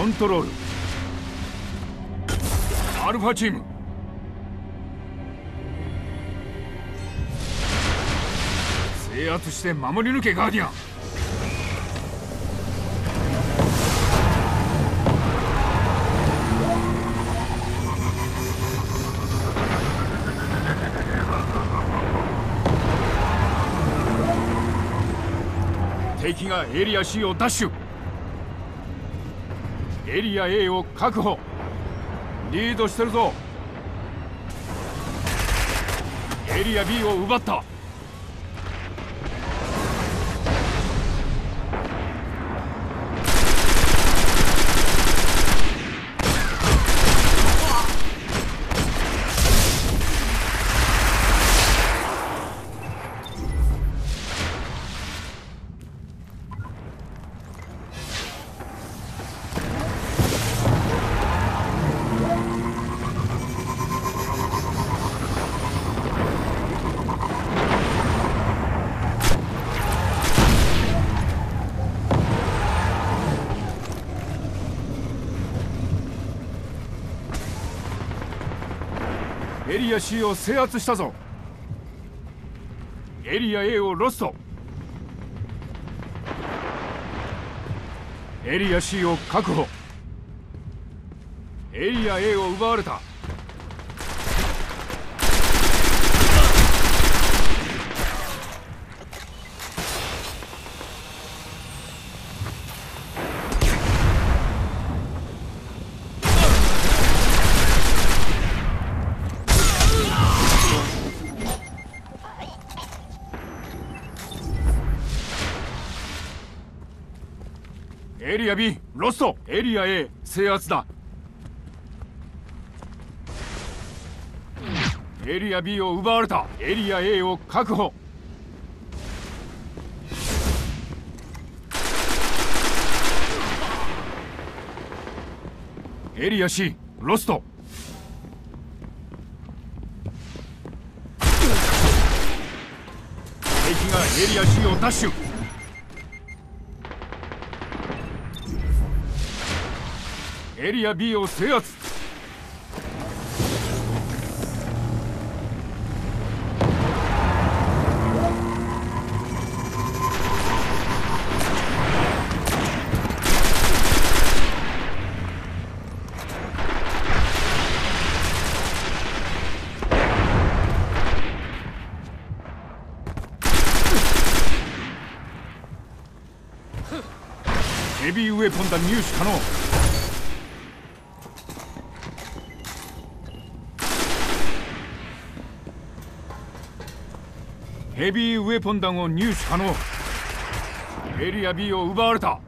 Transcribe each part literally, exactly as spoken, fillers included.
ントロール。アルファチーム、制圧して守り抜けガーディアン。敵がエリア C をダッシュ。エリア A を確保。リードしてるぞ。エリア B を奪った。エリア C を制圧したぞ。エリア A をロスト。エリア C を確保。エリア A を奪われた。エリア B ロスト。エリア A 制圧だ。エリア B を奪われた。エリア A を確保。エリア C ロスト。敵がエリア C をダッシュ。エリア B を制圧。ヘビーウェポン弾入手可能。ヘビーウェポン弾を入手可能。エリア B を奪われた。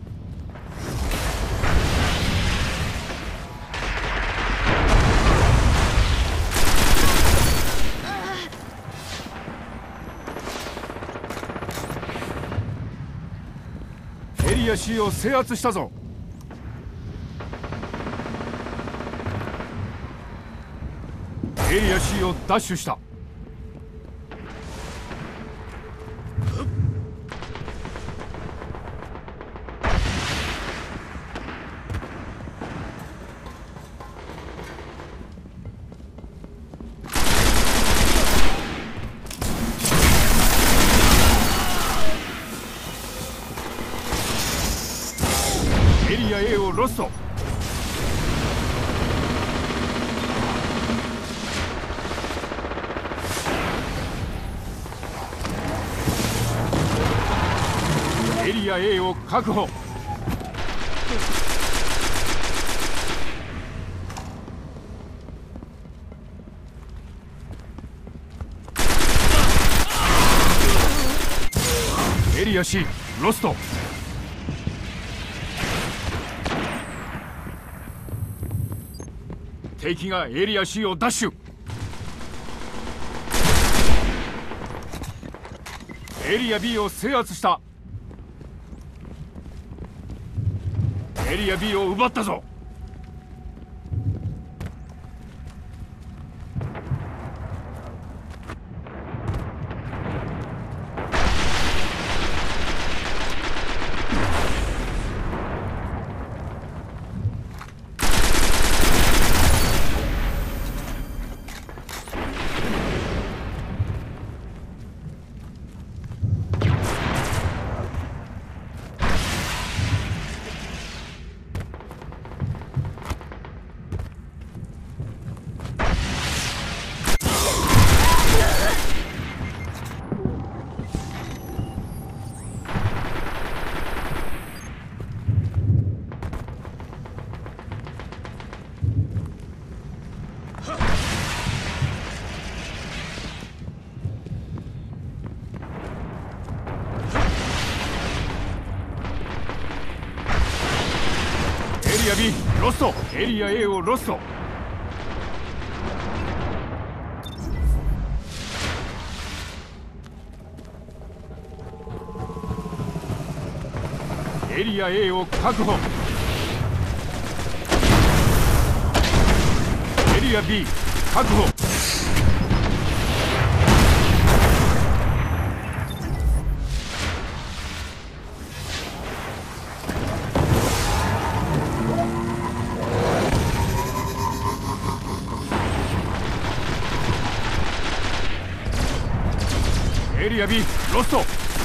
エリア C を制圧したぞ。エリア C を奪取した。エリア A をロスト。エリア A を確保。エリア C ロスト。敵がエリア C をダッシュ。エリア B を制圧した。エリア B を奪ったぞ。 リア B ロスト、エリア A をロスト。エリア A を確保。エリア B 確保。エリア B ロスト。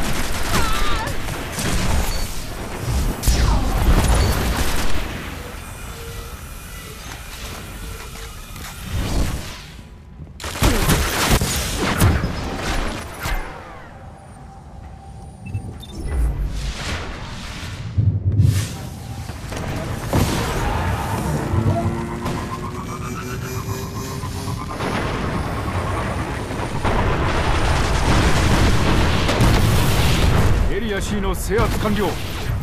エリア C の制圧完了。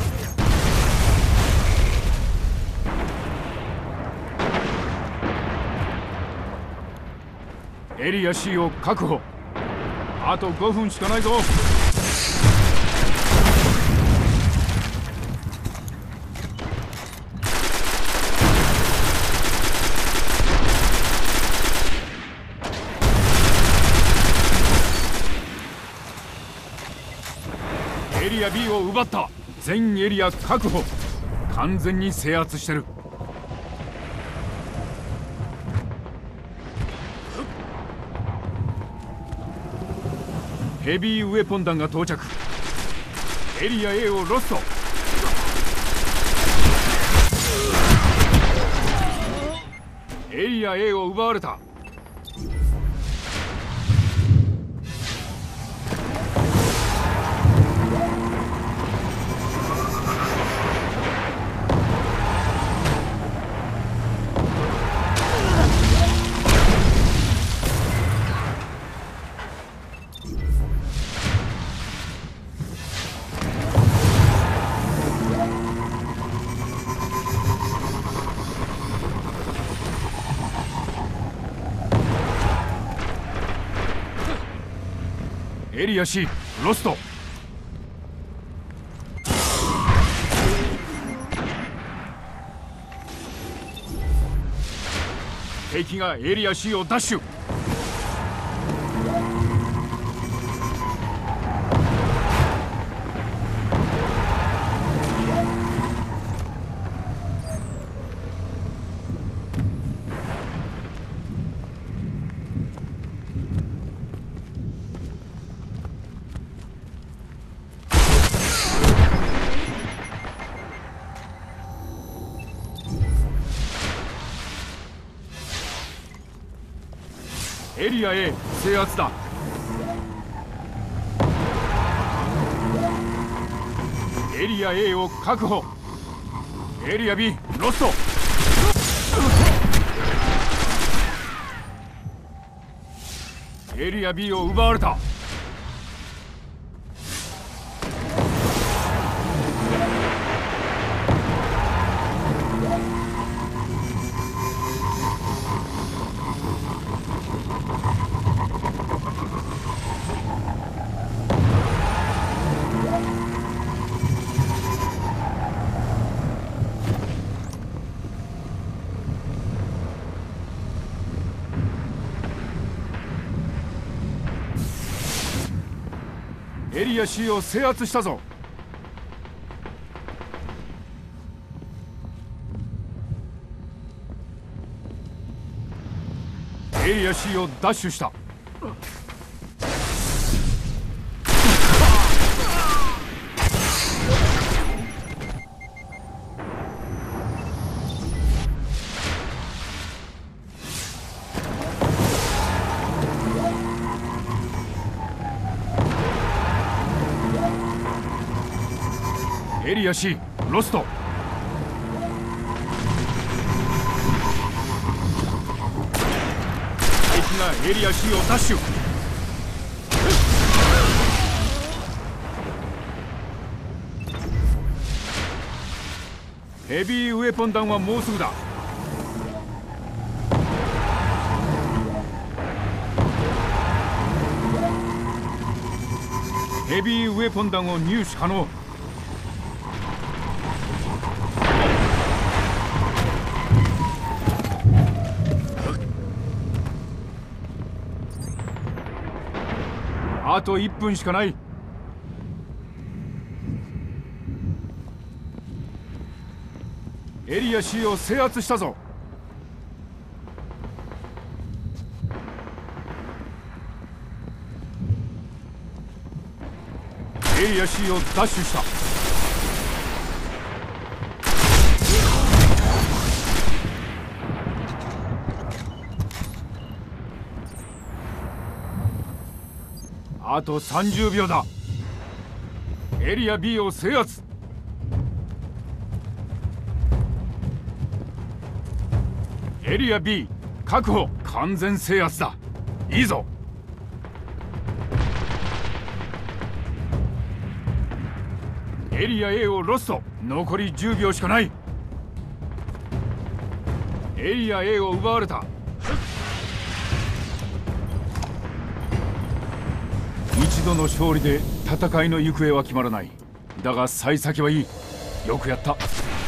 エリア C を確保。あとごふんしかないぞ。エリア B を奪った。全エリア確保。完全に制圧してる。ヘビーウェポン弾が到着。エリア A をロスト。エリア A を奪われた。エリア C ロスト。敵がエリア C をダッシュ。エリア A 制圧だ。エリア A を確保。エリア B ロスト。エリア B を奪われた。エリア C を制圧したぞ。エリア C をダッシュした。エリア C ロスト。敵がエリア C をダッシュ。 ヘビーウェポン弾はもうすぐだ。ヘビーウェポン弾を入手可能。あといっぷんしかない。エリア C を制圧したぞ。エリア C を奪取した。あとさんじゅうびょうだ。エリア B を制圧。エリア B 確保。完全制圧だ。いいぞ。エリア A をロスト。残りじゅうびょうしかない。エリア A を奪われた。一度の勝利で戦いの行方は決まらない。だが幸先はいい。よくやった。